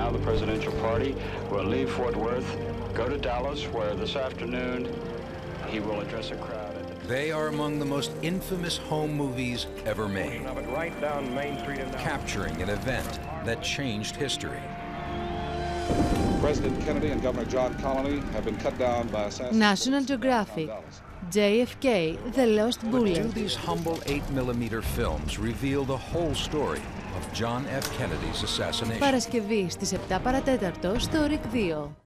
now the presidential party, will leave Fort Worth, go to Dallas, where this afternoon he will address a crowd. They are among the most infamous home movies ever made, Right down Main Street capturing an event that changed history. President Kennedy and Governor John Connally have been cut down by assassins. National Geographic, JFK, The Lost But Bullet. do these humble 8mm films reveal the whole story of John F. Kennedy's assassination? Παρασκευή στις 7 παρατέταρτο στο ΡΙΚ 2.